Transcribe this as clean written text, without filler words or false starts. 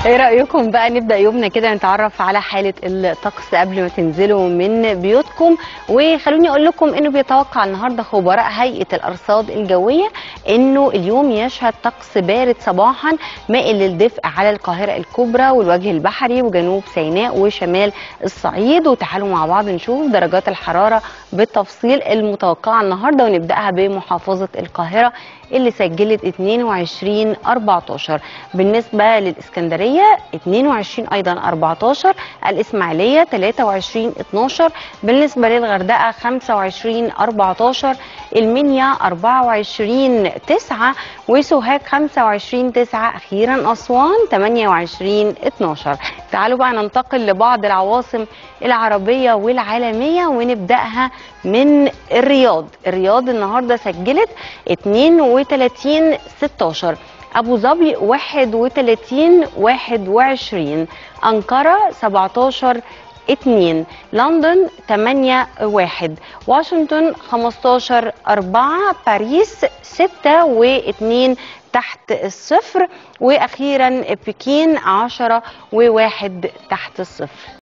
ايه رأيكم بقى نبدأ يومنا كده نتعرف على حالة الطقس قبل ما تنزلوا من بيوتكم؟ وخلوني اقول لكم انه بيتوقع النهارده خبراء هيئة الارصاد الجوية انه اليوم يشهد طقس بارد صباحا مائل للدفء على القاهرة الكبرى والوجه البحري وجنوب سيناء وشمال الصعيد. وتعالوا مع بعض نشوف درجات الحرارة بالتفصيل المتوقعة النهارده، ونبدأها بمحافظة القاهرة اللي سجلت 22-14. بالنسبة للإسكندرية 22 أيضا 14، الإسماعيلية 23-12، بالنسبة للغردقة 25-14، المنيا 24-9، وسوهاج 25-9، أخيرا أسوان 28-12. تعالوا بقى ننتقل لبعض العواصم العربية والعالمية ونبدأها من الرياض. الرياض النهاردة سجلت 32-16، أبو ظبي 31-21، أنقرة 17-2، لندن 8-1، واشنطن 15-4، باريس 6-2 تحت الصفر، وأخيرا بكين 10-1 تحت الصفر.